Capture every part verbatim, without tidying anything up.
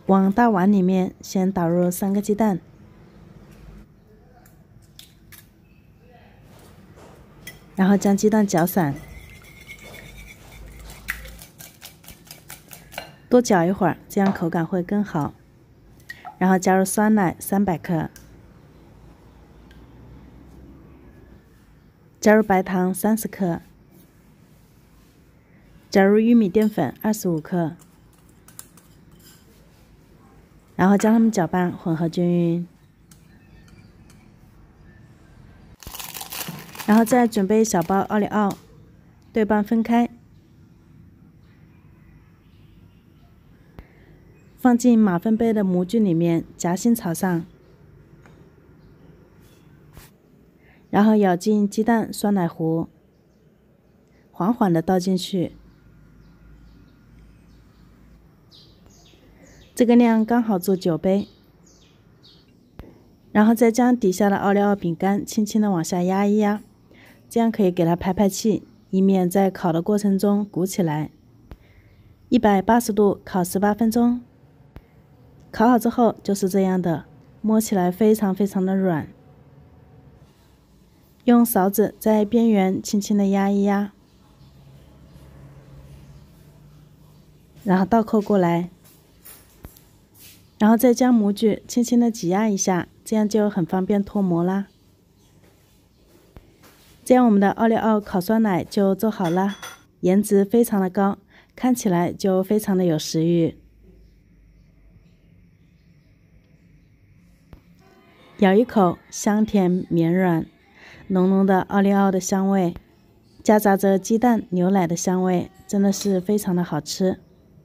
往大碗里面先倒入三个鸡蛋，然后将鸡蛋搅散，多搅一会儿，这样口感会更好。然后加入酸奶三百克，加入白糖三十克，加入玉米淀粉二十五克，然后将它们搅拌混合均匀。然后再准备一小包奥利奥，对半分开，放进马粪杯的模具里面，夹心朝上，然后舀进鸡蛋酸奶糊，缓缓的倒进去。这个量刚好做九杯，然后再将底下的奥利奥饼干轻轻的往下压一压，这样可以给它排排气，以免在烤的过程中鼓起来。一百八十度烤十八分钟，烤好之后就是这样的，摸起来非常非常的软。用勺子在边缘轻轻的压一压，然后倒扣过来。然后再将模具轻轻的挤压一下，这样就很方便脱模啦。这样我们的奥利奥烤酸奶就做好了，颜值非常的高，看起来就非常的有食欲。咬一口，香甜绵软，浓浓的奥利奥的香味，夹杂着鸡蛋、牛奶的香味，真的是非常的好吃。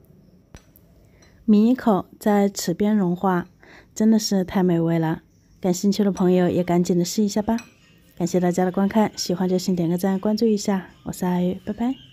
抿一口，在齿边融化，真的是太美味了。感兴趣的朋友也赶紧的试一下吧。感谢大家的观看，喜欢就请点个赞，关注一下。我是阿玉，拜拜。